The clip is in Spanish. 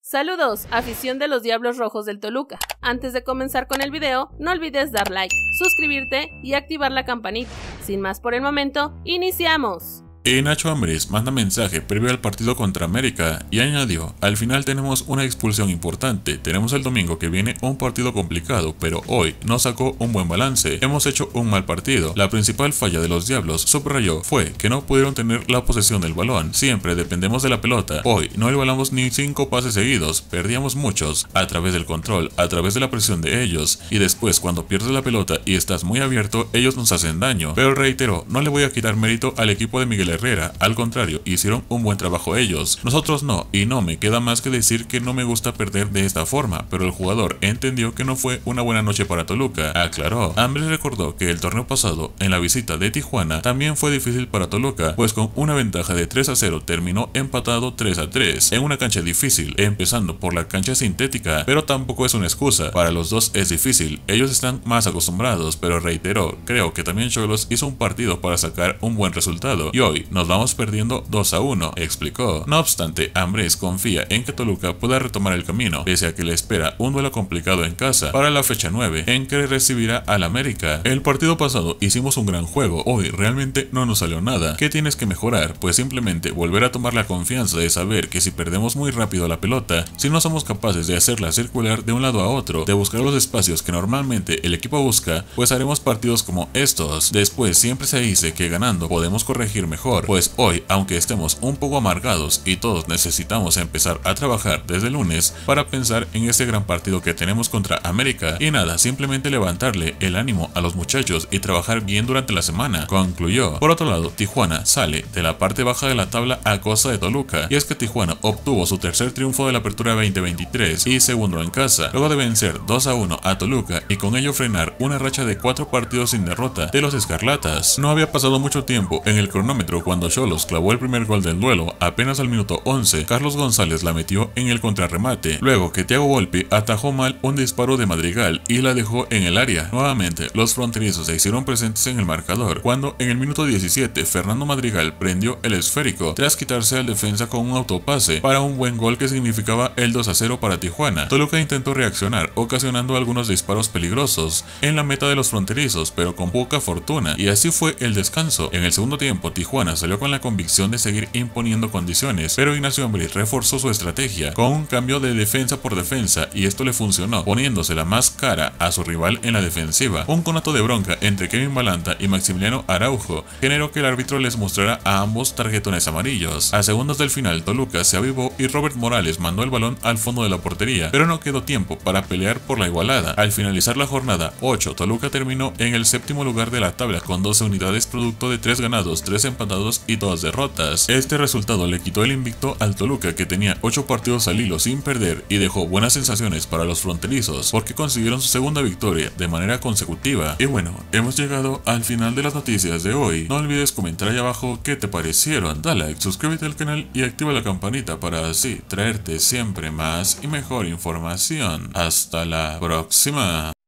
Saludos, afición de los Diablos Rojos del Toluca. Antes de comenzar con el video, no olvides dar like, suscribirte y activar la campanita. Sin más por el momento, ¡iniciamos! Nacho Ambriz manda mensaje previo al partido contra América y añadió: al final tenemos una expulsión importante, tenemos el domingo que viene un partido complicado, pero hoy no sacó un buen balance, hemos hecho un mal partido. La principal falla de los Diablos, subrayó, fue que no pudieron tener la posesión del balón, siempre dependemos de la pelota, hoy no igualamos ni 5 pases seguidos, perdíamos muchos, a través del control, a través de la presión de ellos, y después cuando pierdes la pelota y estás muy abierto, ellos nos hacen daño. Pero reitero, no le voy a quitar mérito al equipo de Miguel Herrera, al contrario, hicieron un buen trabajo ellos, nosotros no, y no me queda más que decir que no me gusta perder de esta forma, pero el jugador entendió que no fue una buena noche para Toluca, aclaró. Ambriz recordó que el torneo pasado, en la visita de Tijuana, también fue difícil para Toluca, pues con una ventaja de 3-0 terminó empatado 3-3, en una cancha difícil, empezando por la cancha sintética, pero tampoco es una excusa, para los dos es difícil, ellos están más acostumbrados, pero reiteró, creo que también Xolos hizo un partido para sacar un buen resultado, y hoy nos vamos perdiendo 2-1, explicó. No obstante, Ambriz confía en que Toluca pueda retomar el camino, pese a que le espera un duelo complicado en casa para la fecha 9, en que recibirá al América. El partido pasado hicimos un gran juego, hoy realmente no nos salió nada. ¿Qué tienes que mejorar? Pues simplemente volver a tomar la confianza de saber que si perdemos muy rápido la pelota, si no somos capaces de hacerla circular de un lado a otro, de buscar los espacios que normalmente el equipo busca, pues haremos partidos como estos. Después siempre se dice que ganando podemos corregir mejor, pues hoy, aunque estemos un poco amargados y todos necesitamos empezar a trabajar desde el lunes para pensar en este gran partido que tenemos contra América, y nada, simplemente levantarle el ánimo a los muchachos y trabajar bien durante la semana, concluyó. Por otro lado, Tijuana sale de la parte baja de la tabla a costa de Toluca, y es que Tijuana obtuvo su tercer triunfo de la apertura 2023 y segundo en casa, luego de vencer 2-1 a Toluca y con ello frenar una racha de 4 partidos sin derrota de los Escarlatas. No había pasado mucho tiempo en el cronómetro cuando Xolos clavó el primer gol del duelo, apenas al minuto 11, Carlos González la metió en el contrarremate, luego que Thiago Volpi atajó mal un disparo de Madrigal y la dejó en el área. Nuevamente, los fronterizos se hicieron presentes en el marcador, cuando en el minuto 17, Fernando Madrigal prendió el esférico, tras quitarse al defensa con un autopase, para un buen gol que significaba el 2-0 para Tijuana. Toluca intentó reaccionar, ocasionando algunos disparos peligrosos en la meta de los fronterizos, pero con poca fortuna, y así fue el descanso. En el segundo tiempo, Tijuana salió con la convicción de seguir imponiendo condiciones, pero Ignacio Ambriz reforzó su estrategia con un cambio de defensa por defensa, y esto le funcionó, poniéndosela más cara a su rival en la defensiva. Un conato de bronca entre Kevin Balanta y Maximiliano Araujo generó que el árbitro les mostrara a ambos tarjetones amarillos. A segundos del final, Toluca se avivó y Robert Morales mandó el balón al fondo de la portería, pero no quedó tiempo para pelear por la igualada. Al finalizar la jornada 8, Toluca terminó en el séptimo lugar de la tabla con 12 unidades producto de 3 ganados, 3 empatados y 2 derrotas. Este resultado le quitó el invicto al Toluca, que tenía 8 partidos al hilo sin perder, y dejó buenas sensaciones para los fronterizos porque consiguieron su segunda victoria de manera consecutiva. Y bueno, hemos llegado al final de las noticias de hoy. No olvides comentar ahí abajo qué te parecieron, da like, suscríbete al canal y activa la campanita para así traerte siempre más y mejor información. Hasta la próxima.